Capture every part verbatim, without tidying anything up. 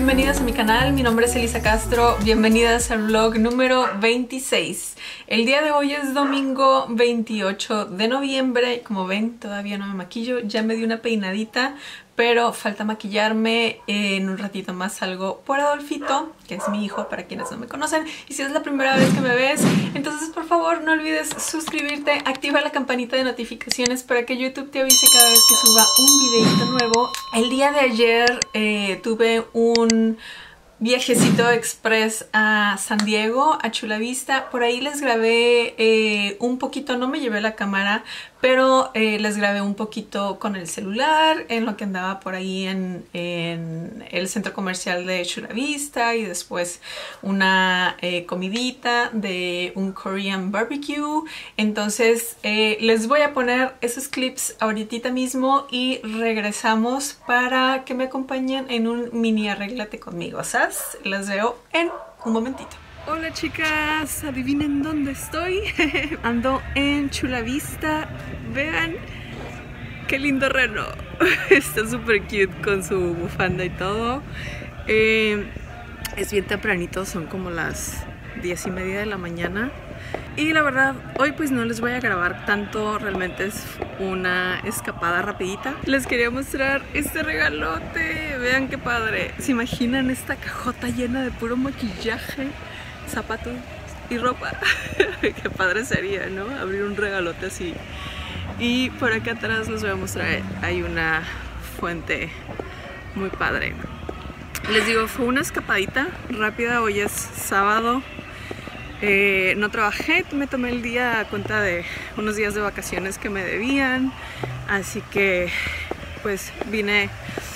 bienvenidas a mi canal, mi nombre es Elisa Castro, bienvenidas al vlog número veintiséis. El día de hoy es domingo veintiocho de noviembre, como ven todavía no me maquillo, ya me di una peinadita, pero falta maquillarme. En un ratito más salgo por Adolfito, que es mi hijo para quienes no me conocen, y si es la primera vez que me ves, entonces por favor no olvides suscribirte, activa la campanita de notificaciones para que YouTube te avise cada vez que suba un videito nuevo. El día de ayer eh, tuve un viajecito express a San Diego, a Chula Vista. Por ahí les grabé eh, un poquito, no me llevé la cámara, pero eh, les grabé un poquito con el celular en lo que andaba por ahí en, en el centro comercial de Chula Vista, y después una eh, comidita de un Korean barbecue. Entonces eh, les voy a poner esos clips ahorita mismo y regresamos para que me acompañen en un mini arréglate conmigo, ¿sabes? Las veo en un momentito. Hola chicas, adivinen dónde estoy. Ando en Chula Vista. Vean qué lindo reno. Está súper cute con su bufanda y todo. eh, Es bien tempranito, son como las diez y media de la mañana. Y la verdad, hoy pues no les voy a grabar tanto, realmente es una escapada rapidita. Les quería mostrar este regalote, vean qué padre. ¿Se imaginan esta cajota llena de puro maquillaje, zapatos y ropa? Qué padre sería, ¿no? Abrir un regalote así. Y por acá atrás les voy a mostrar, hay una fuente muy padre. Les digo, fue una escapadita rápida, hoy es sábado. Eh, no trabajé, me tomé el día a cuenta de unos días de vacaciones que me debían, así que pues vine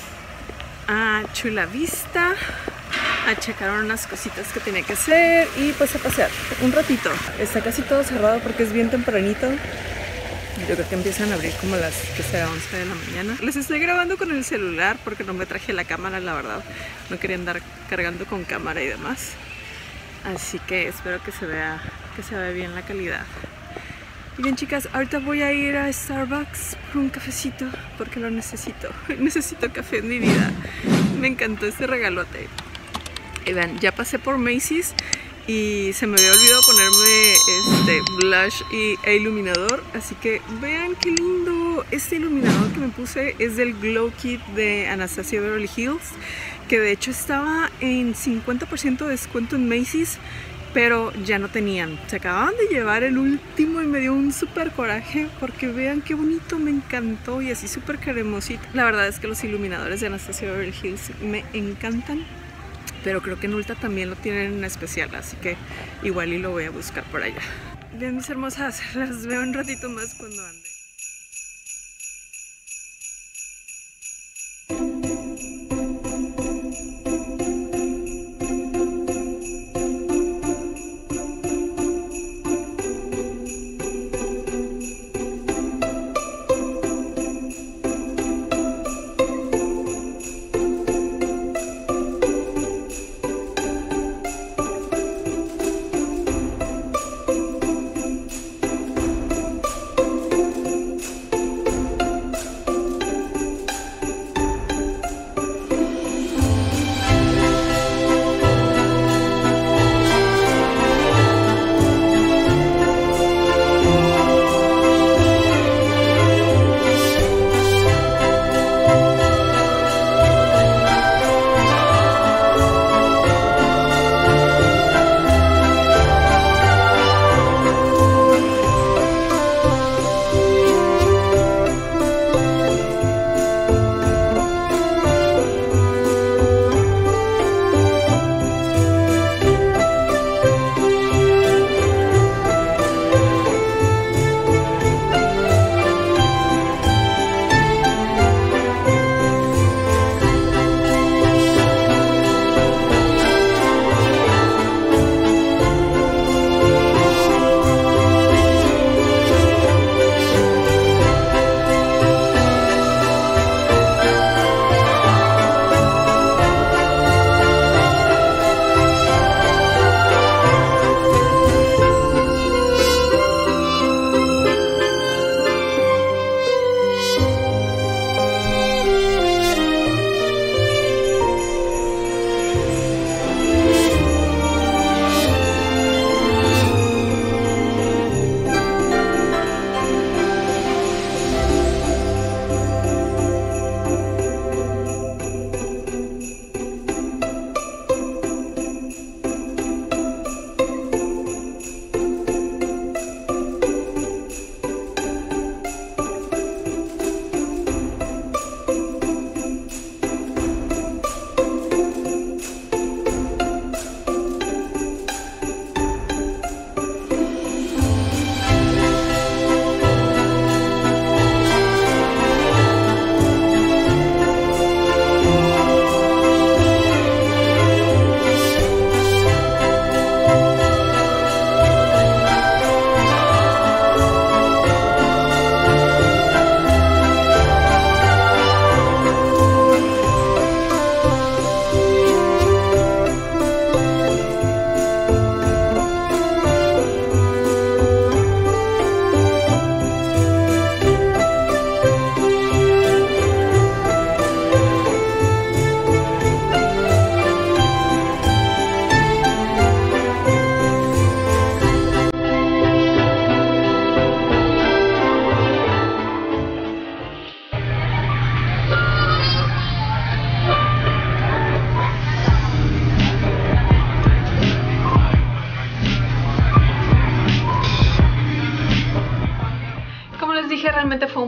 a Chula Vista a checar unas cositas que tenía que hacer y pues a pasear un ratito. Está casi todo cerrado porque es bien tempranito. Yo creo que empiezan a abrir como las que será once de la mañana. Les estoy grabando con el celular porque no me traje la cámara, la verdad. No quería andar cargando con cámara y demás. Así que espero que se vea que se vea bien la calidad. Y bien chicas, ahorita voy a ir a Starbucks por un cafecito porque lo necesito. Necesito café en mi vida. Me encantó este regalote. Y vean, ya pasé por Macy's y se me había olvidado ponerme este blush y, e iluminador. Así que vean qué lindo. Este iluminador que me puse es del Glow Kit de Anastasia Beverly Hills, que de hecho estaba en cincuenta por ciento de descuento en Macy's, pero ya no tenían. Se acababan de llevar el último y me dio un súper coraje porque vean qué bonito, me encantó y así súper cremosito. La verdad es que los iluminadores de Anastasia Beverly Hills me encantan, pero creo que en Ulta también lo tienen en especial, así que igual y lo voy a buscar por allá. Bien mis hermosas, las veo un ratito más cuando ande.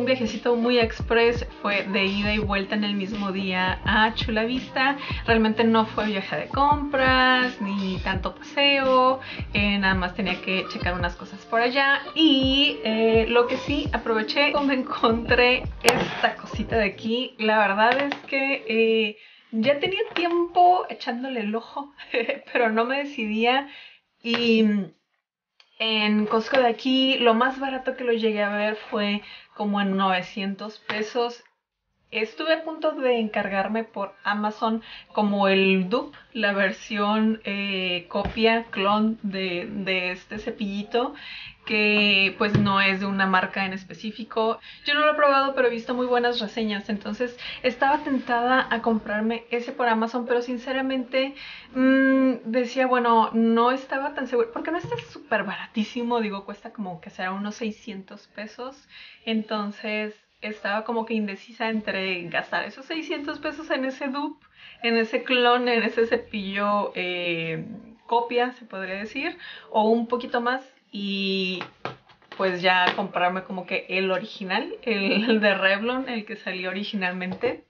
viajecito muy express, fue de ida y vuelta en el mismo día a Chula Vista. Realmente no fue viaje de compras ni tanto paseo, eh, nada más tenía que checar unas cosas por allá. Y eh, lo que sí aproveché, me encontré esta cosita de aquí. La verdad es que eh, ya tenía tiempo echándole el ojo, pero no me decidía. Y en Costco de aquí, lo más barato que lo llegué a ver fue como en novecientos pesos. Estuve a punto de encargarme por Amazon como el dupe, la versión eh, copia, clon de, de este cepillito, que pues no es de una marca en específico. Yo no lo he probado, pero he visto muy buenas reseñas, entonces estaba tentada a comprarme ese por Amazon, pero sinceramente mmm, decía, bueno, no estaba tan seguro, porque no está súper baratísimo, digo, cuesta como que será unos seiscientos pesos, entonces estaba como que indecisa entre gastar esos seiscientos pesos en ese dupe, en ese clon, en ese cepillo eh, copia, se podría decir, o un poquito más y pues ya comprarme como que el original, el, el de Revlon, el que salió originalmente.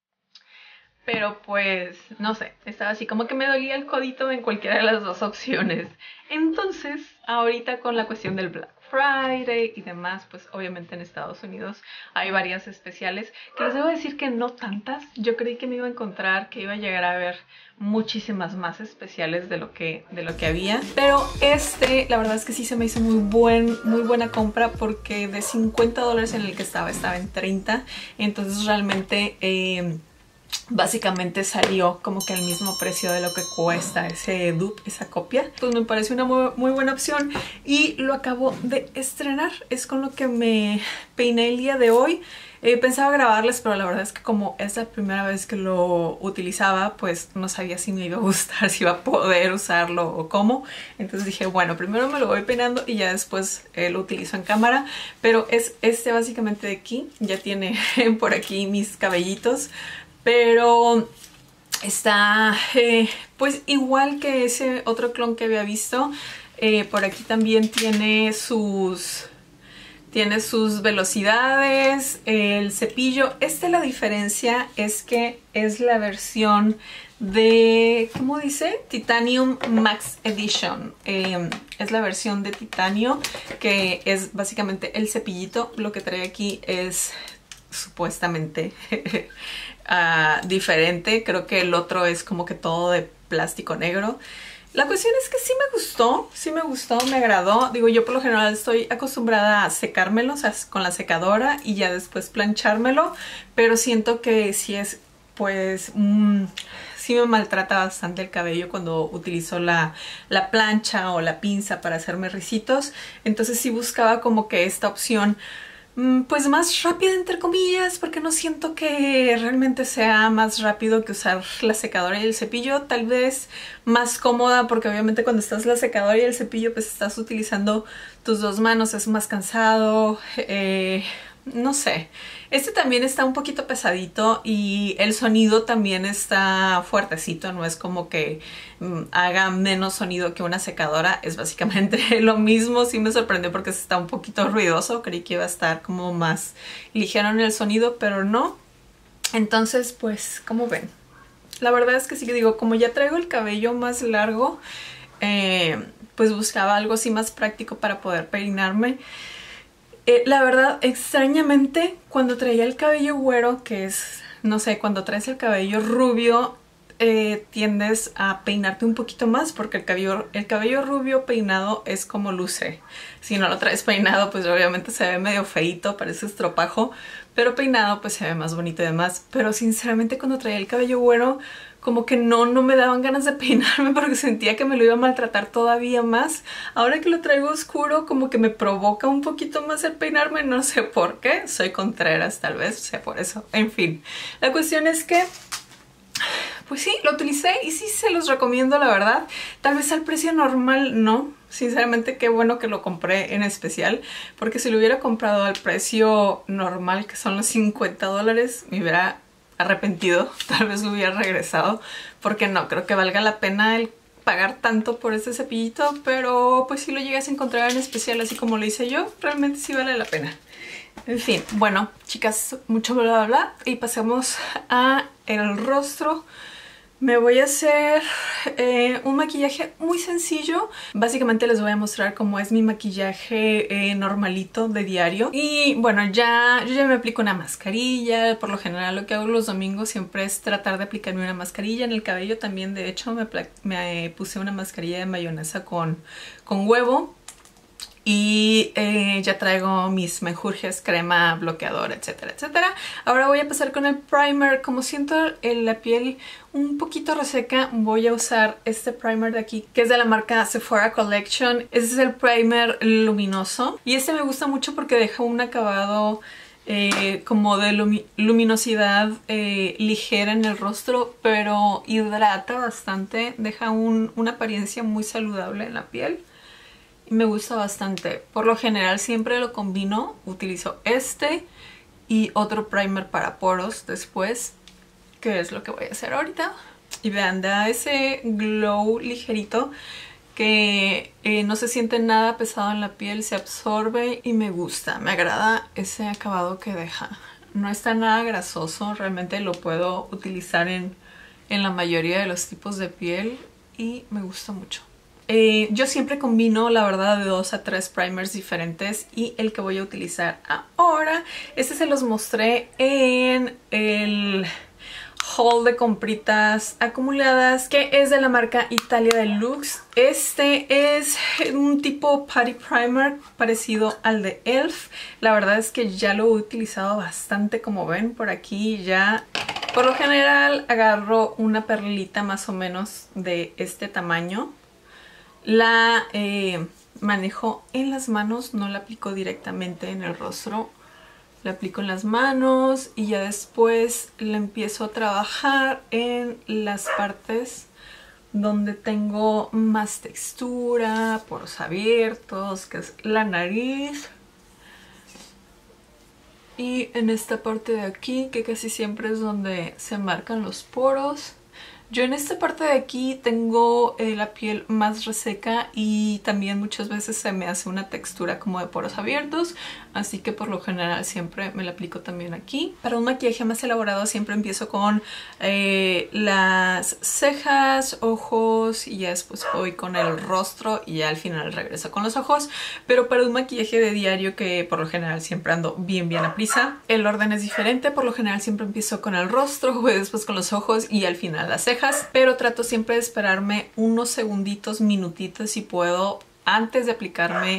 Pero pues, no sé, estaba así como que me dolía el codito en cualquiera de las dos opciones. Entonces, ahorita con la cuestión del Black Friday y demás, pues obviamente en Estados Unidos hay varias especiales, que les debo decir que no tantas. Yo creí que me iba a encontrar, que iba a llegar a ver muchísimas más especiales de lo que, de lo que había. Pero este, la verdad es que sí se me hizo muy, buen, muy buena compra, porque de cincuenta dólares en el que estaba, estaba en treinta. Entonces realmente Eh, básicamente salió como que al mismo precio de lo que cuesta ese dupe, esa copia. Pues me pareció una muy, muy buena opción y lo acabo de estrenar. Es con lo que me peiné el día de hoy. Eh, pensaba grabarles, pero la verdad es que como es la primera vez que lo utilizaba, pues no sabía si me iba a gustar, si iba a poder usarlo o cómo. Entonces dije, bueno, primero me lo voy peinando y ya después eh, lo utilizo en cámara. Pero es este básicamente de aquí. Ya tiene por aquí mis cabellitos. Pero está eh, pues igual que ese otro clon que había visto. Eh, por aquí también tiene sus, tiene sus velocidades, el cepillo. Este, la diferencia es que es la versión de, ¿cómo dice? Titanium Max Edition. Eh, es la versión de titanio, que es básicamente el cepillito. Lo que trae aquí es supuestamente uh, diferente. Creo que el otro es como que todo de plástico negro. La cuestión es que sí me gustó, sí me gustó, me agradó. Digo, yo por lo general estoy acostumbrada a secármelo, o sea, con la secadora y ya después planchármelo, pero siento que sí es, pues, mmm, sí me maltrata bastante el cabello cuando utilizo la, la plancha o la pinza para hacerme ricitos. Entonces sí buscaba como que esta opción pues más rápida, entre comillas, porque no siento que realmente sea más rápido que usar la secadora y el cepillo. Tal vez más cómoda, porque obviamente cuando estás la secadora y el cepillo pues estás utilizando tus dos manos, es más cansado. eh, no sé, este también está un poquito pesadito y el sonido también está fuertecito, no es como que mm, haga menos sonido que una secadora, es básicamente lo mismo. Sí me sorprendió porque está un poquito ruidoso, creí que iba a estar como más ligero en el sonido, pero no. Entonces pues, como ven, la verdad es que sí que digo, como ya traigo el cabello más largo, eh, pues buscaba algo así más práctico para poder peinarme. Eh, la verdad, extrañamente, cuando traía el cabello güero, que es, no sé, cuando traes el cabello rubio, eh, tiendes a peinarte un poquito más, porque el cabello, el cabello rubio peinado es como luce. Si no lo traes peinado, pues obviamente se ve medio feíto, parece estropajo, pero peinado pues se ve más bonito y demás. Pero sinceramente cuando traía el cabello güero, como que no, no me daban ganas de peinarme porque sentía que me lo iba a maltratar todavía más. Ahora que lo traigo oscuro, como que me provoca un poquito más el peinarme, no sé por qué. Soy contreras, tal vez, sea por eso. En fin, la cuestión es que pues sí, lo utilicé y sí se los recomiendo, la verdad. Tal vez al precio normal no. Sinceramente, qué bueno que lo compré en especial, porque si lo hubiera comprado al precio normal, que son los cincuenta dólares, me hubiera arrepentido. Tal vez lo hubiera regresado, porque no creo que valga la pena el pagar tanto por este cepillito, pero pues si lo llegas a encontrar en especial así como lo hice yo, realmente sí vale la pena. En fin, bueno, chicas, mucho bla bla bla y pasemos a el rostro. Me voy a hacer eh, un maquillaje muy sencillo. Básicamente les voy a mostrar cómo es mi maquillaje eh, normalito de diario. Y bueno, ya yo ya me aplico una mascarilla. Por lo general lo que hago los domingos siempre es tratar de aplicarme una mascarilla en el cabello. También de hecho me, me puse una mascarilla de mayonesa con, con huevo. Y eh, ya traigo mis menjurjes, crema, bloqueador, etcétera, etcétera. Ahora voy a pasar con el primer. Como siento en la piel un poquito reseca, voy a usar este primer de aquí, que es de la marca Sephora Collection. Este es el primer luminoso. Y este me gusta mucho porque deja un acabado eh, como de lumi luminosidad eh, ligera en el rostro, pero hidrata bastante. Deja un, una apariencia muy saludable en la piel. Y me gusta bastante. Por lo general siempre lo combino. Utilizo este y otro primer para poros después, que es lo que voy a hacer ahorita. Y vean, da ese glow ligerito que eh, no se siente nada pesado en la piel, se absorbe y me gusta. Me agrada ese acabado que deja. No está nada grasoso, realmente lo puedo utilizar en, en la mayoría de los tipos de piel y me gusta mucho. Eh, yo siempre combino, la verdad, de dos a tres primers diferentes y el que voy a utilizar ahora, este se los mostré en el haul de compritas acumuladas, que es de la marca Italia Deluxe. Este es un tipo Putty Primer parecido al de e l f. La verdad es que ya lo he utilizado bastante, como ven por aquí ya. Por lo general agarro una perlita más o menos de este tamaño. La eh, manejo en las manos, no la aplico directamente en el rostro. La aplico en las manos y ya después la empiezo a trabajar en las partes donde tengo más textura, poros abiertos, que es la nariz. Y en esta parte de aquí, que casi siempre es donde se marcan los poros. Yo en esta parte de aquí tengo eh, la piel más reseca y también muchas veces se me hace una textura como de poros abiertos, así que por lo general siempre me la aplico también aquí. Para un maquillaje más elaborado siempre empiezo con eh, las cejas, ojos y ya después voy con el rostro y ya al final regreso con los ojos. Pero para un maquillaje de diario, que por lo general siempre ando bien bien a prisa, el orden es diferente. Por lo general siempre empiezo con el rostro, voy después con los ojos y al final las cejas. Pero trato siempre de esperarme unos segunditos, minutitos si puedo, antes de aplicarme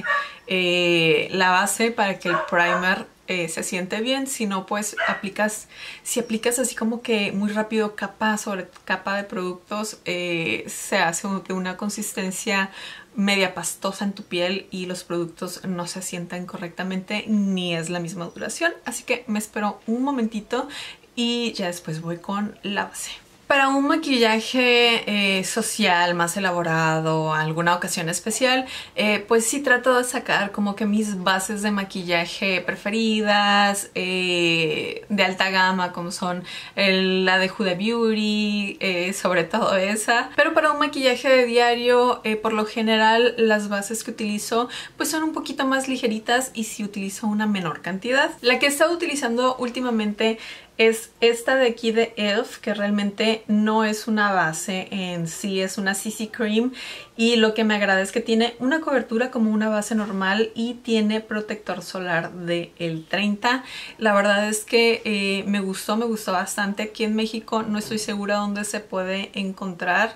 eh, la base para que el primer eh, se siente bien. Si no, pues aplicas, si aplicas así como que muy rápido capa sobre capa de productos, eh, se hace de una consistencia media pastosa en tu piel y los productos no se asientan correctamente ni es la misma duración. Así que me espero un momentito y ya después voy con la base. Para un maquillaje eh, social más elaborado, alguna ocasión especial, eh, pues sí trato de sacar como que mis bases de maquillaje preferidas, eh, de alta gama, como son el, la de Huda Beauty, eh, sobre todo esa. Pero para un maquillaje de diario, eh, por lo general las bases que utilizo pues son un poquito más ligeritas y sí utilizo una menor cantidad. La que he estado utilizando últimamente es esta de aquí de e l f, que realmente no es una base en sí, es una C C Cream. Y lo que me agrada es que tiene una cobertura como una base normal y tiene protector solar de el treinta. La verdad es que eh, me gustó, me gustó bastante. Aquí en México no estoy segura dónde se puede encontrar,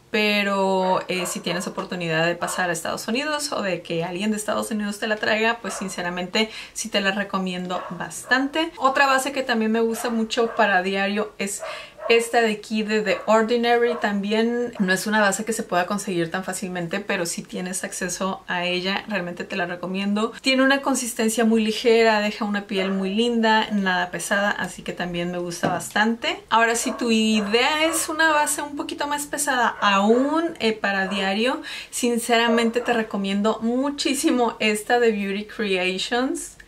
pero eh, si tienes oportunidad de pasar a Estados Unidos o de que alguien de Estados Unidos te la traiga, pues sinceramente sí te la recomiendo bastante. Otra base que también me gusta mucho para diario es esta de aquí de The Ordinary. También no es una base que se pueda conseguir tan fácilmente, pero si tienes acceso a ella, realmente te la recomiendo. Tiene una consistencia muy ligera, deja una piel muy linda, nada pesada, así que también me gusta bastante. Ahora, si tu idea es una base un poquito más pesada aún eh, para diario, sinceramente te recomiendo muchísimo esta de Beauty Creations.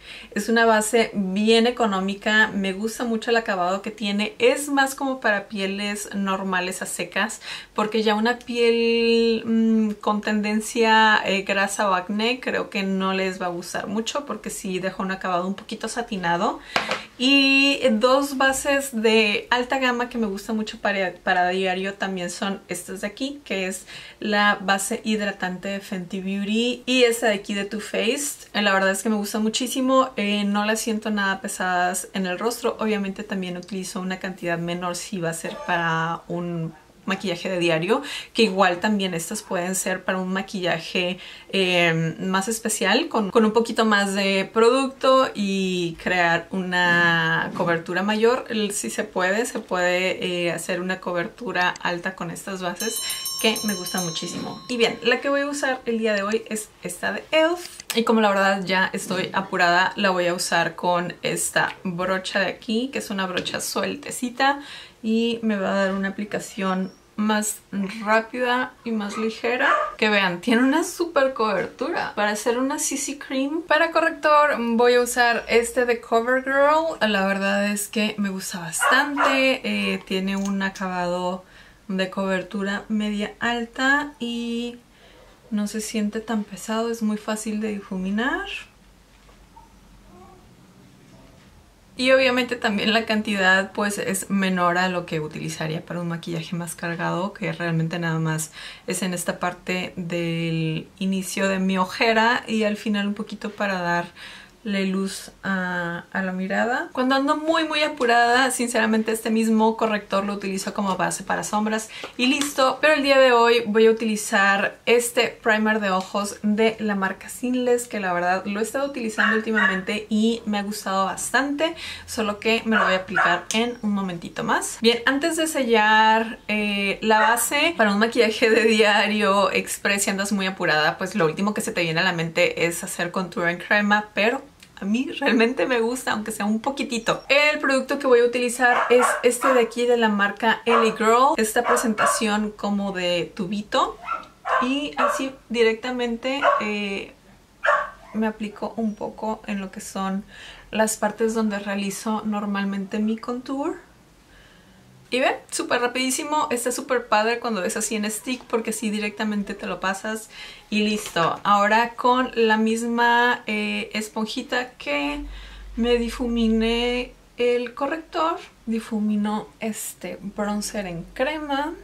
Es una base bien económica, me gusta mucho el acabado que tiene. Es más como para pieles normales a secas, porque ya una piel mmm, con tendencia eh, grasa o acné creo que no les va a gustar mucho, porque sí deja un acabado un poquito satinado. Y dos bases de alta gama que me gusta mucho para, para diario también son estas de aquí, que es la base hidratante de Fenty Beauty y esta de aquí de Too Faced. La verdad es que me gusta muchísimo, eh, no las siento nada pesadas en el rostro. Obviamente también utilizo una cantidad menor si va a ser para un maquillaje de diario, que igual también estas pueden ser para un maquillaje eh, más especial, con, con un poquito más de producto y crear una cobertura mayor. Si se puede, se puede eh, hacer una cobertura alta con estas bases que me gusta muchísimo. Y bien, la que voy a usar el día de hoy es esta de e l f. Y como la verdad ya estoy apurada, la voy a usar con esta brocha de aquí, que es una brocha sueltecita. Y me va a dar una aplicación más rápida y más ligera. Que vean, tiene una super cobertura. Para hacer una C C Cream. Para corrector voy a usar este de CoverGirl. La verdad es que me gusta bastante. Eh, tiene un acabado de cobertura media alta y no se siente tan pesado. Es muy fácil de difuminar. Y obviamente también la cantidad pues es menor a lo que utilizaría para un maquillaje más cargado, que realmente nada más es en esta parte del inicio de mi ojera y al final un poquito para darle luz a, a la mirada. Cuando ando muy muy apurada, sinceramente este mismo corrector lo utilizo como base para sombras y listo. Pero el día de hoy voy a utilizar este primer de ojos de la marca Seamless, que la verdad lo he estado utilizando últimamente y me ha gustado bastante, solo que me lo voy a aplicar en un momentito más. Bien, antes de sellar eh, la base para un maquillaje de diario express, si andas muy apurada, pues lo último que se te viene a la mente es hacer contour en crema, pero a mí realmente me gusta, aunque sea un poquitito. El producto que voy a utilizar es este de aquí de la marca L A Girl. Esta presentación como de tubito. Y así directamente eh, me aplico un poco en lo que son las partes donde realizo normalmente mi contour. Y ven, súper rapidísimo, está súper padre cuando es así en stick, porque así directamente te lo pasas y listo. Ahora con la misma eh, esponjita que me difuminé el corrector, difumino este bronzer en crema.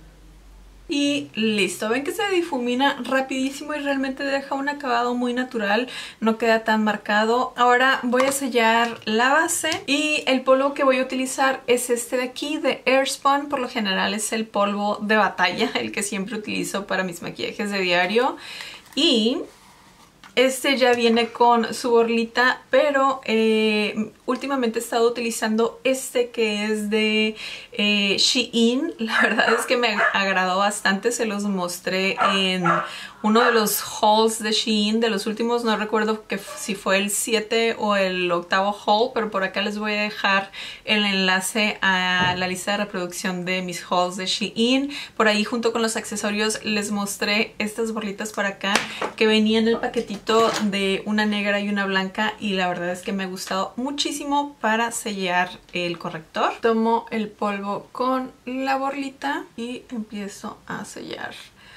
Y listo, ven que se difumina rapidísimo y realmente deja un acabado muy natural, no queda tan marcado. Ahora voy a sellar la base y el polvo que voy a utilizar es este de aquí de Airspun. Por lo general es el polvo de batalla, el que siempre utilizo para mis maquillajes de diario. Y este ya viene con su borlita, pero eh, últimamente he estado utilizando este que es de eh, Shein. La verdad es que me agradó bastante, se los mostré en uno de los hauls de Shein, de los últimos, no recuerdo que si fue el siete o el octavo haul, pero por acá les voy a dejar el enlace a la lista de reproducción de mis hauls de Shein. Por ahí junto con los accesorios les mostré estas borlitas para acá que venían en el paquetito de una negra y una blanca, y la verdad es que me ha gustado muchísimo para sellar el corrector. Tomo el polvo con la borlita y empiezo a sellar,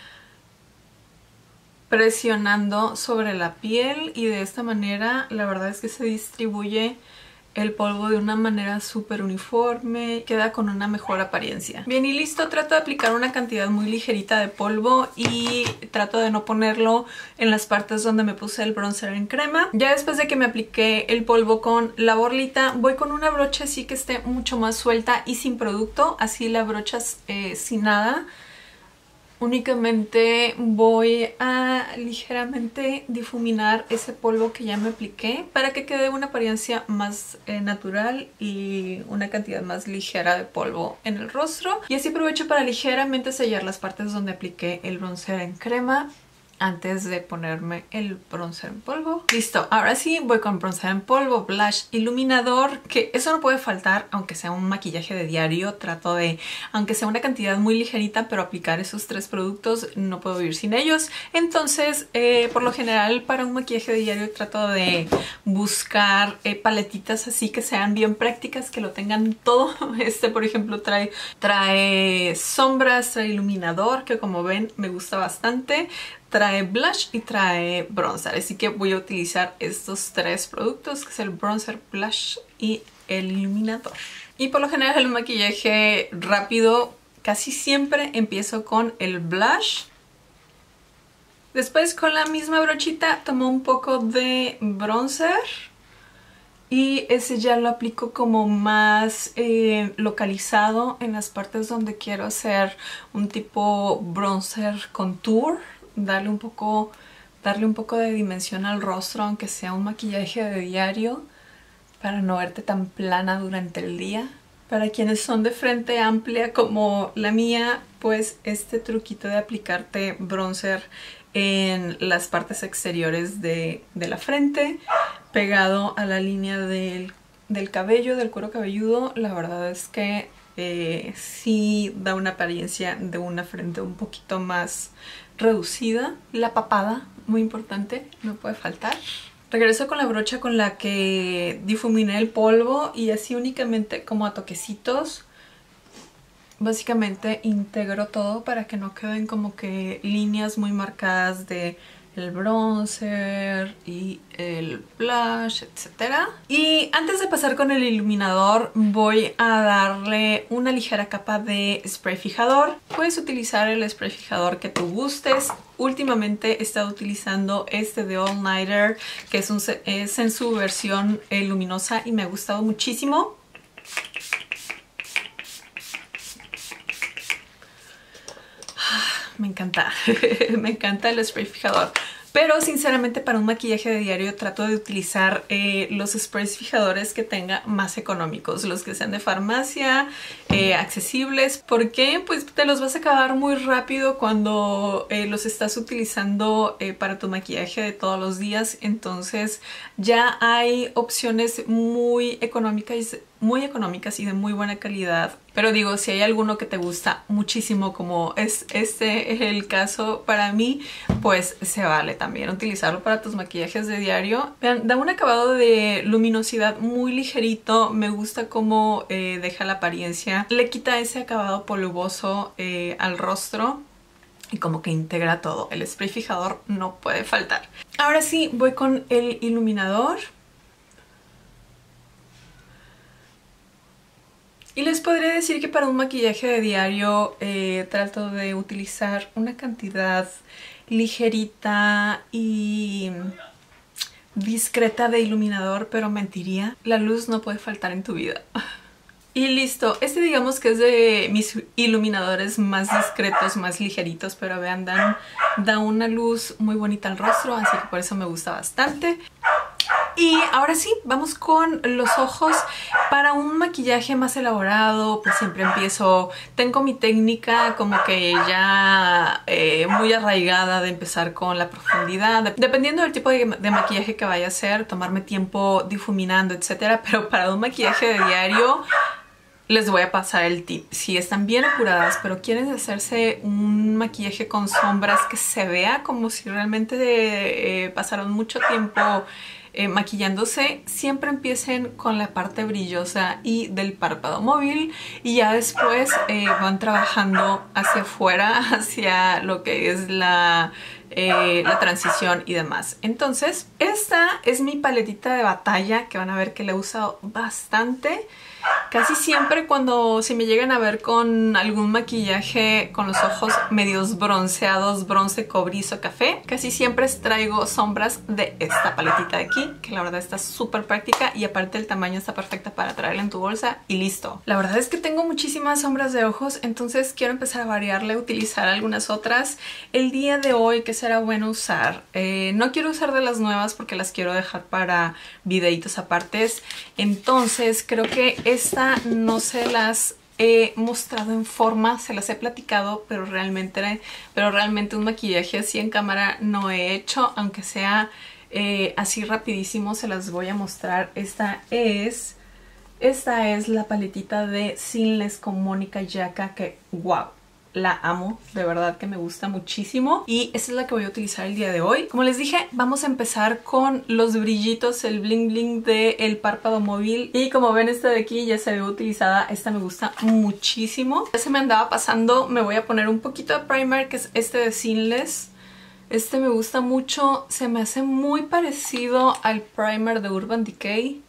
presionando sobre la piel, y de esta manera la verdad es que se distribuye el polvo de una manera súper uniforme, queda con una mejor apariencia. Bien, y listo, trato de aplicar una cantidad muy ligerita de polvo y trato de no ponerlo en las partes donde me puse el bronzer en crema. Ya después de que me apliqué el polvo con la borlita, voy con una brocha así que esté mucho más suelta y sin producto, así la brocha eh, sin nada. Únicamente voy a ligeramente difuminar ese polvo que ya me apliqué para que quede una apariencia más eh, natural y una cantidad más ligera de polvo en el rostro. Y así aprovecho para ligeramente sellar las partes donde apliqué el bronzer en crema. antes de ponerme el bronzer en polvo. Listo, ahora sí voy con bronzer en polvo, blush, iluminador, que eso no puede faltar aunque sea un maquillaje de diario. Trato de, aunque sea una cantidad muy ligerita, pero aplicar esos tres productos, no puedo vivir sin ellos. Entonces, eh, por lo general para un maquillaje de diario trato de buscar eh, paletitas así que sean bien prácticas, que lo tengan todo. Este, por ejemplo, trae, trae sombras, trae iluminador, que como ven me gusta bastante. Trae blush y trae bronzer, así que voy a utilizar estos tres productos, que es el bronzer, blush y el iluminador. Y por lo general el maquillaje rápido casi siempre empiezo con el blush. Después con la misma brochita tomo un poco de bronzer y ese ya lo aplico como más eh, localizado en las partes donde quiero hacer un tipo bronzer contour. Darle un poco, darle un poco de dimensión al rostro, aunque sea un maquillaje de diario, para no verte tan plana durante el día. Para quienes son de frente amplia como la mía, pues este truquito de aplicarte bronzer en las partes exteriores de, de la frente, pegado a la línea del, del cabello, del cuero cabelludo, la verdad es que eh, sí da una apariencia de una frente un poquito más reducida. La papada, muy importante, no puede faltar. Regreso con la brocha con la que difuminé el polvo y así únicamente como a toquecitos. Básicamente integro todo para que no queden como que líneas muy marcadas de el bronzer y el blush, etcétera. Y antes de pasar con el iluminador voy a darle una ligera capa de spray fijador. Puedes utilizar el spray fijador que tú gustes. Últimamente he estado utilizando este de All Nighter, que es, un, es en su versión eh, luminosa y me ha gustado muchísimo. Me encanta, me encanta el spray fijador. Pero sinceramente para un maquillaje de diario trato de utilizar eh, los sprays fijadores que tenga más económicos, los que sean de farmacia, eh, accesibles. ¿Por qué? Pues te los vas a acabar muy rápido cuando eh, los estás utilizando eh, para tu maquillaje de todos los días. Entonces ya hay opciones muy económicas, muy económicas y de muy buena calidad. Pero digo, si hay alguno que te gusta muchísimo, como es este es el caso para mí, pues se vale también utilizarlo para tus maquillajes de diario. Vean, da un acabado de luminosidad muy ligerito. Me gusta cómo eh, deja la apariencia. Le quita ese acabado polvoso eh, al rostro y como que integra todo. El spray fijador no puede faltar. Ahora sí, voy con el iluminador. Y les podría decir que para un maquillaje de diario eh, trato de utilizar una cantidad ligerita y discreta de iluminador, pero mentiría. La luz no puede faltar en tu vida. Y listo, este digamos que es de mis iluminadores más discretos, más ligeritos, pero vean, dan, da una luz muy bonita al rostro, así que por eso me gusta bastante. Y ahora sí, vamos con los ojos. Para un maquillaje más elaborado, pues siempre empiezo, tengo mi técnica como que ya eh, muy arraigada de empezar con la profundidad. Dependiendo del tipo de, de maquillaje que vaya a hacer, tomarme tiempo difuminando, etcétera. Pero para un maquillaje de diario les voy a pasar el tip. Si están bien apuradas pero quieren hacerse un maquillaje con sombras que se vea como si realmente eh, pasaron mucho tiempo Eh, maquillándose, siempre empiecen con la parte brillosa y del párpado móvil y ya después eh, van trabajando hacia afuera, hacia lo que es la, eh, la transición y demás. Entonces, esta es mi paletita de batalla que van a ver que la he usado bastante. Casi siempre cuando si me llegan a ver con algún maquillaje con los ojos medios bronceados, bronce, cobrizo, café, casi siempre traigo sombras de esta paletita de aquí, que la verdad está súper práctica y aparte el tamaño está perfecta para traerla en tu bolsa y listo. La verdad es que tengo muchísimas sombras de ojos, entonces quiero empezar a variarle, utilizar algunas otras. El día de hoy, ¿qué será bueno usar? Eh, no quiero usar de las nuevas porque las quiero dejar para videitos apartes, entonces creo que esta no se las he mostrado en forma, se las he platicado, pero realmente, pero realmente un maquillaje así en cámara no he hecho, aunque sea eh, así rapidísimo se las voy a mostrar. Esta es, esta es la paletita de Seamless con Mónica Yaca, que wow, la amo, de verdad que me gusta muchísimo y esta es la que voy a utilizar el día de hoy. Como les dije, vamos a empezar con los brillitos, el bling bling del párpado móvil y como ven esta de aquí ya se ve utilizada, esta me gusta muchísimo. Ya se me andaba pasando, me voy a poner un poquito de primer que es este de Seamless. Este me gusta mucho, se me hace muy parecido al primer de Urban Decay.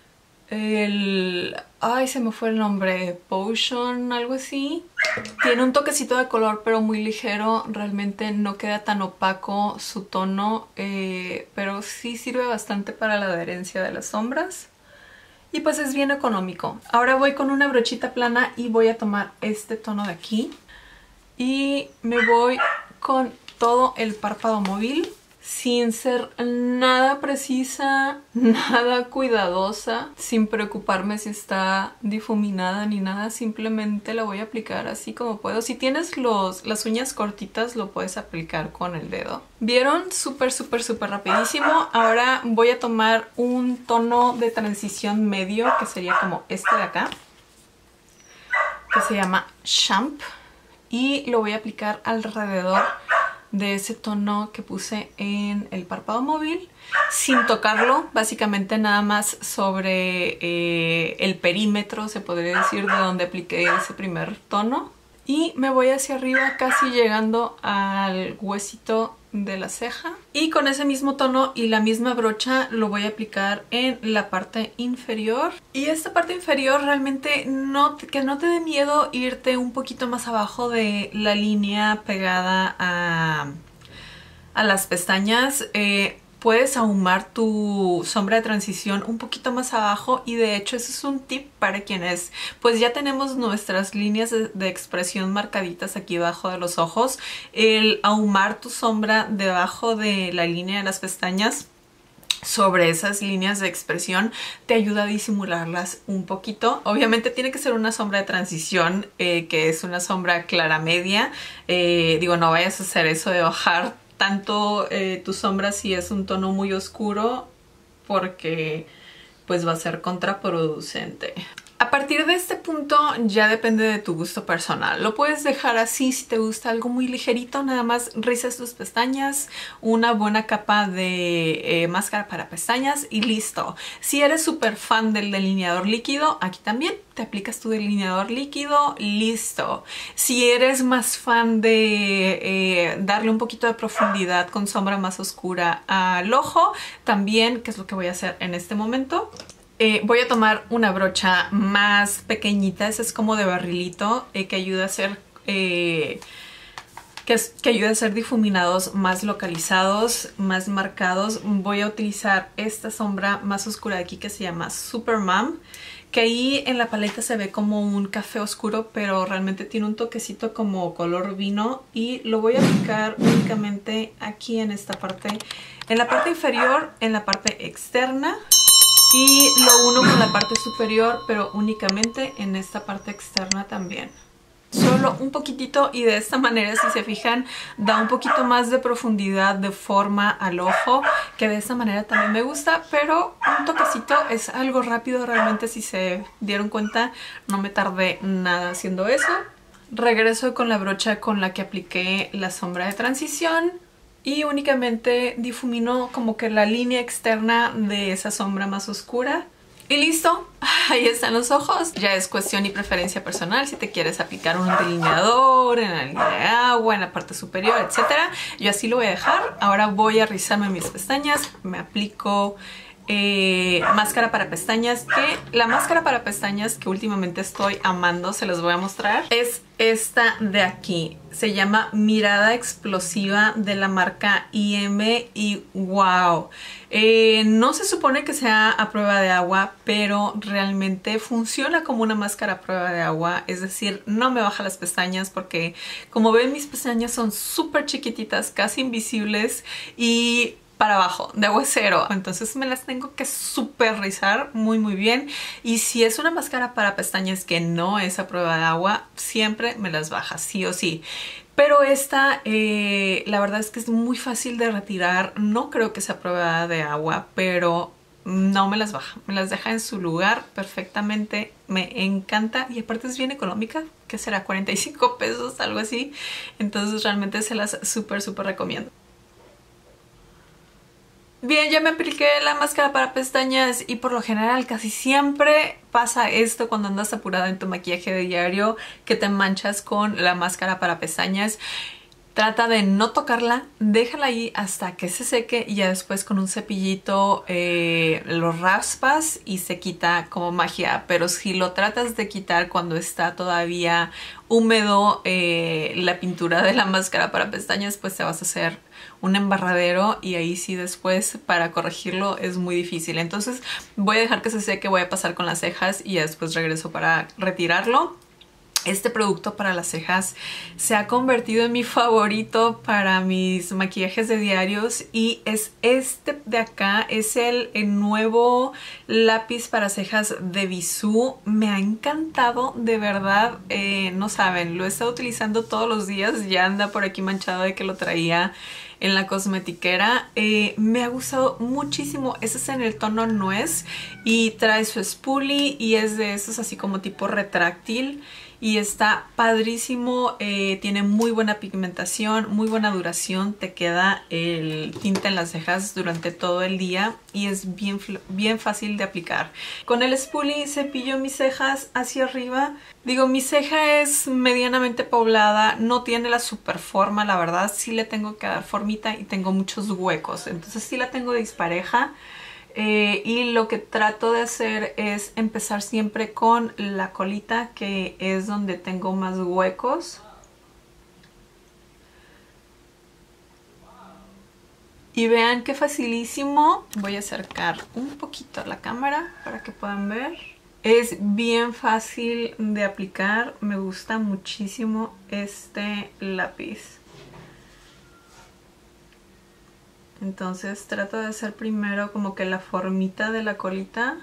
El... ay, se me fue el nombre, Potion, algo así. Tiene un toquecito de color pero muy ligero, realmente no queda tan opaco su tono, eh, pero sí sirve bastante para la adherencia de las sombras. Y pues es bien económico. Ahora voy con una brochita plana y voy a tomar este tono de aquí. Y me voy con todo el párpado móvil. Sin ser nada precisa, nada cuidadosa, sin preocuparme si está difuminada ni nada, simplemente la voy a aplicar así como puedo. Si tienes los, las uñas cortitas lo puedes aplicar con el dedo. ¿Vieron? Súper, súper, súper rapidísimo. Ahora voy a tomar un tono de transición medio, que sería como este de acá, que se llama Champ, y lo voy a aplicar alrededor de ese tono que puse en el párpado móvil, sin tocarlo, básicamente nada más sobre eh, el perímetro, se podría decir, de donde apliqué ese primer tono. Y me voy hacia arriba, casi llegando al huesito de la ceja. Y con ese mismo tono y la misma brocha lo voy a aplicar en la parte inferior. Y esta parte inferior realmente no, que no te dé miedo irte un poquito más abajo de la línea pegada a, a las pestañas. Eh, Puedes ahumar tu sombra de transición un poquito más abajo y de hecho eso es un tip para quienes pues ya tenemos nuestras líneas de, de expresión marcaditas aquí debajo de los ojos. El ahumar tu sombra debajo de la línea de las pestañas sobre esas líneas de expresión te ayuda a disimularlas un poquito. Obviamente tiene que ser una sombra de transición, eh, que es una sombra clara media. Eh, digo, no vayas a hacer eso de bajar tanto eh, tu sombra si es un tono muy oscuro, porque pues va a ser contraproducente. A partir de este punto ya depende de tu gusto personal. Lo puedes dejar así si te gusta algo muy ligerito, nada más rizas tus pestañas, una buena capa de eh, máscara para pestañas y listo. Si eres súper fan del delineador líquido, aquí también te aplicas tu delineador líquido, listo. Si eres más fan de eh, darle un poquito de profundidad con sombra más oscura al ojo, también, que es lo que voy a hacer en este momento. Eh, voy a tomar una brocha más pequeñita, esa es como de barrilito, eh, que ayuda a hacer eh, que, es, que ayuda a hacer difuminados más localizados, más marcados. Voy a utilizar esta sombra más oscura de aquí que se llama Supermom, que ahí en la paleta se ve como un café oscuro, pero realmente tiene un toquecito como color vino, y lo voy a aplicar únicamente aquí en esta parte, en la parte inferior, en la parte externa. Y lo uno con la parte superior, pero únicamente en esta parte externa también. Solo un poquitito, y de esta manera, si se fijan, da un poquito más de profundidad, de forma al ojo, que de esta manera también me gusta, pero un toquecito es algo rápido. Realmente, si se dieron cuenta, no me tardé nada haciendo eso. Regreso con la brocha con la que apliqué la sombra de transición. Y únicamente difumino como que la línea externa de esa sombra más oscura. Y listo, ahí están los ojos. Ya es cuestión y preferencia personal si te quieres aplicar un delineador en la línea de agua, en la parte superior, etcétera. Yo así lo voy a dejar. Ahora voy a rizarme mis pestañas. Me aplico eh, máscara para pestañas, que la máscara para pestañas que últimamente estoy amando, se los voy a mostrar, es esta de aquí. Se llama Mirada Explosiva, de la marca I M, y wow, eh, no se supone que sea a prueba de agua, pero realmente funciona como una máscara a prueba de agua. Es decir, no me baja las pestañas porque, como ven, mis pestañas son súper chiquititas, casi invisibles, y para abajo, de agua cero. Entonces me las tengo que super rizar muy muy bien. Y si es una máscara para pestañas que no es a prueba de agua, siempre me las baja, sí o sí. Pero esta, eh, la verdad es que es muy fácil de retirar. No creo que sea a prueba de agua, pero no me las baja. Me las deja en su lugar perfectamente. Me encanta y aparte es bien económica. ¿Qué será? cuarenta y cinco pesos, algo así. Entonces realmente se las súper súper recomiendo. Bien, ya me apliqué la máscara para pestañas y por lo general casi siempre pasa esto cuando andas apurada en tu maquillaje de diario, que te manchas con la máscara para pestañas. Trata de no tocarla, déjala ahí hasta que se seque y ya después con un cepillito eh, lo raspas y se quita como magia. Pero si lo tratas de quitar cuando está todavía húmedo eh, la pintura de la máscara para pestañas, pues te vas a hacer un embarradero y ahí sí después para corregirlo es muy difícil. Entonces voy a dejar que se seque, voy a pasar con las cejas y ya después regreso para retirarlo. Este producto para las cejas se ha convertido en mi favorito para mis maquillajes de diarios y es este de acá, es el, el nuevo lápiz para cejas de Bisú. Me ha encantado, de verdad, eh, no saben, lo he estado utilizando todos los días, ya anda por aquí manchado de que lo traía en la cosmetiquera. Eh, me ha gustado muchísimo. Ese es en el tono nuez y trae su spoolie y es de esos así como tipo retráctil. Y está padrísimo, eh, tiene muy buena pigmentación, muy buena duración, te queda el tinte en las cejas durante todo el día y es bien, bien fácil de aplicar. Con el spoolie cepillo mis cejas hacia arriba. Digo, mi ceja es medianamente poblada, no tiene la super forma, la verdad, sí le tengo que dar formita y tengo muchos huecos, entonces sí la tengo dispareja. Eh, y lo que trato de hacer es empezar siempre con la colita, que es donde tengo más huecos. Y vean qué facilísimo. Voy a acercar un poquito la cámara para que puedan ver. Es bien fácil de aplicar. Me gusta muchísimo este lápiz. Entonces trato de hacer primero como que la formita de la colita.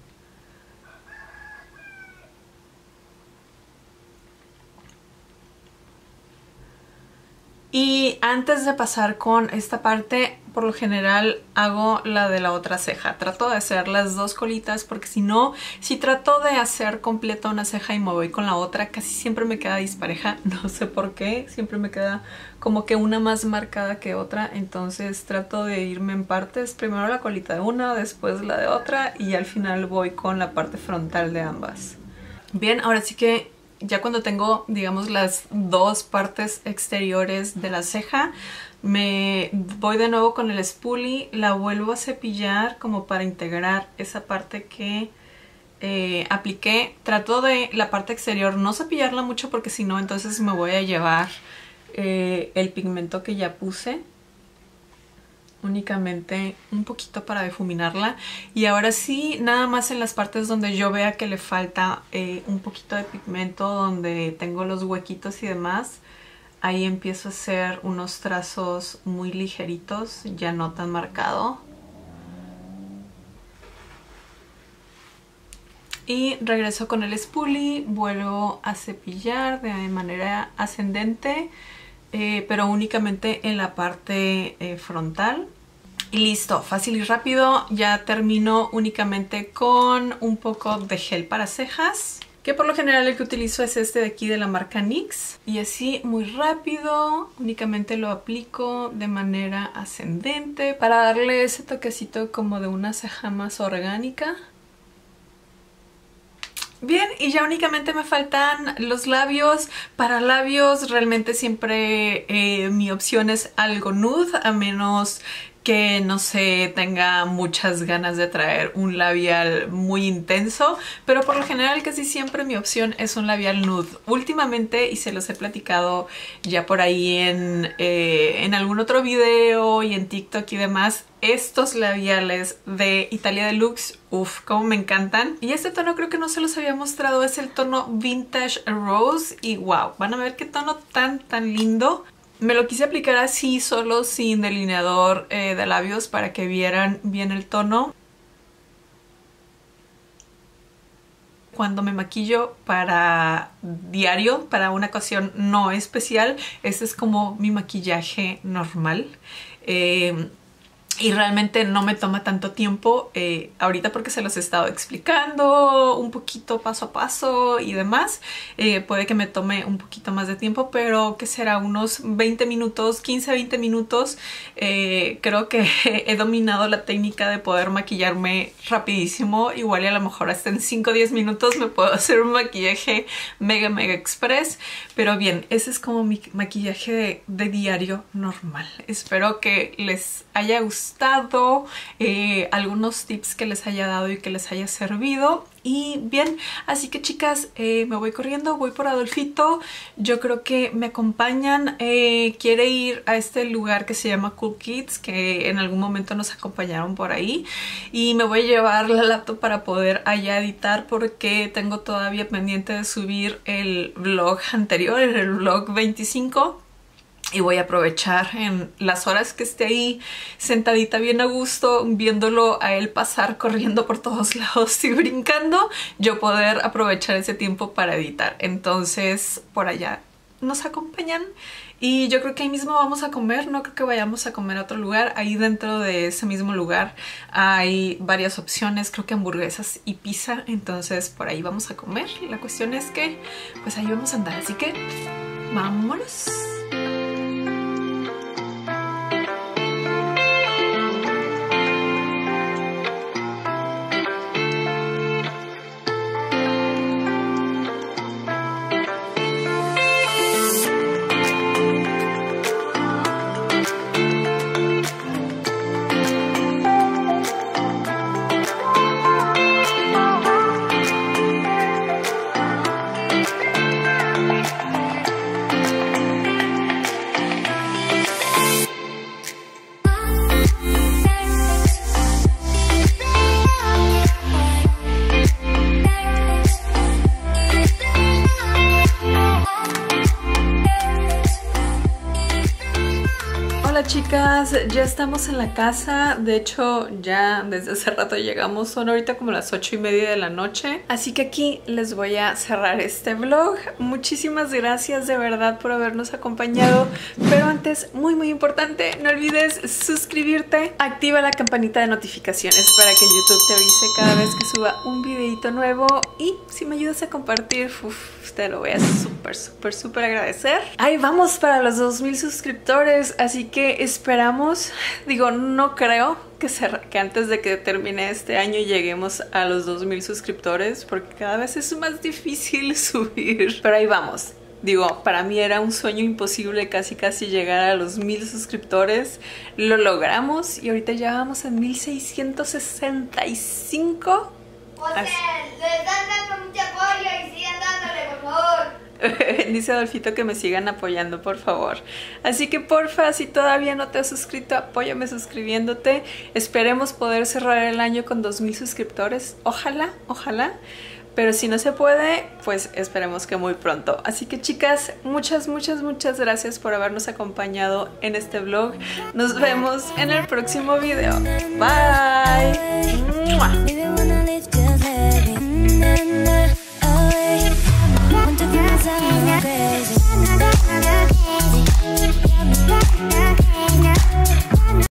Y antes de pasar con esta parte, por lo general hago la de la otra ceja. Trato de hacer las dos colitas porque si no, si trato de hacer completa una ceja y me voy con la otra, casi siempre me queda dispareja. No sé por qué, siempre me queda como que una más marcada que otra. Entonces trato de irme en partes. Primero la colita de una, después la de otra y al final voy con la parte frontal de ambas. Bien, ahora sí que ya cuando tengo, digamos, las dos partes exteriores de la ceja, me voy de nuevo con el spoolie, la vuelvo a cepillar como para integrar esa parte que eh, apliqué. Trato de la parte exterior no cepillarla mucho porque si no entonces me voy a llevar eh, el pigmento que ya puse. Únicamente un poquito para difuminarla y ahora sí nada más en las partes donde yo vea que le falta eh, un poquito de pigmento, donde tengo los huequitos y demás, ahí empiezo a hacer unos trazos muy ligeritos, ya no tan marcado. Y regreso con el spoolie, vuelvo a cepillar de manera ascendente, eh, pero únicamente en la parte eh, frontal. Y listo, fácil y rápido. Ya termino únicamente con un poco de gel para cejas, que por lo general el que utilizo es este de aquí de la marca NYX. Y así muy rápido, únicamente lo aplico de manera ascendente para darle ese toquecito como de una ceja más orgánica. Bien, y ya únicamente me faltan los labios. Para labios realmente siempre eh, mi opción es algo nude, a menos que no sé, tenga muchas ganas de traer un labial muy intenso, pero por lo general casi siempre mi opción es un labial nude. Últimamente, y se los he platicado ya por ahí en, eh, en algún otro video y en TikTok y demás, estos labiales de Italia Deluxe, uff, como me encantan. Y este tono creo que no se los había mostrado, es el tono Vintage Rose y wow, van a ver qué tono tan tan lindo. me lo quise aplicar así, solo sin delineador eh, de labios para que vieran bien el tono. Cuando me maquillo para diario, para una ocasión no especial, este es como mi maquillaje normal. Eh, Y realmente no me toma tanto tiempo eh, ahorita porque se los he estado explicando un poquito paso a paso y demás. Eh, puede que me tome un poquito más de tiempo, pero que será unos veinte minutos, quince a veinte minutos. Eh, creo que he dominado la técnica de poder maquillarme rapidísimo. Igual y a lo mejor hasta en cinco o diez minutos me puedo hacer un maquillaje mega mega express. Pero bien, ese es como mi maquillaje de, de diario normal. Espero que les haya gustado. Eh, algunos tips que les haya dado y que les haya servido. Y bien, así que chicas, eh, me voy corriendo, voy por Adolfito. Yo creo que me acompañan. Eh, quiere ir a este lugar que se llama Cool Kids, que en algún momento nos acompañaron por ahí. Y me voy a llevar la laptop para poder allá editar, porque tengo todavía pendiente de subir el vlog anterior, el vlog veinticinco. Y voy a aprovechar en las horas que esté ahí sentadita bien a gusto, viéndolo a él pasar corriendo por todos lados y brincando, yo poder aprovechar ese tiempo para editar. Entonces por allá nos acompañan y yo creo que ahí mismo vamos a comer. No creo que vayamos a comer a otro lugar. Ahí dentro de ese mismo lugar hay varias opciones, creo que hamburguesas y pizza. Entonces por ahí vamos a comer. La cuestión es que pues ahí vamos a andar, así que vámonos. Chicas, ya estamos en la casa. De hecho ya desde hace rato llegamos. Son ahorita como las ocho y media de la noche. Así que aquí les voy a cerrar este vlog. Muchísimas gracias de verdad por habernos acompañado. Pero antes, muy muy importante, no olvides suscribirte. Activa la campanita de notificaciones para que YouTube te avise cada vez que suba un videito nuevo. Y si me ayudas a compartir, uff, te lo voy a súper súper súper agradecer. Ahí vamos para los dos mil suscriptores. Así que esperamos, digo, no creo que, se, que antes de que termine este año lleguemos a los dos mil suscriptores, porque cada vez es más difícil subir. Pero ahí vamos. Digo, para mí era un sueño imposible casi casi llegar a los mil suscriptores. Lo logramos y ahorita ya vamos en mil seiscientos sesenta y cinco. O sea, le están dando mucho apoyo y sigan dándole, por favor. Dice Adolfito que me sigan apoyando, por favor. Así que porfa, si todavía no te has suscrito, apóyame suscribiéndote. Esperemos poder cerrar el año con dos mil suscriptores. Ojalá, ojalá. Pero si no se puede, pues esperemos que muy pronto. Así que chicas, muchas, muchas, muchas gracias por habernos acompañado en este vlog. Nos vemos en el próximo video. Bye. ¡Mua!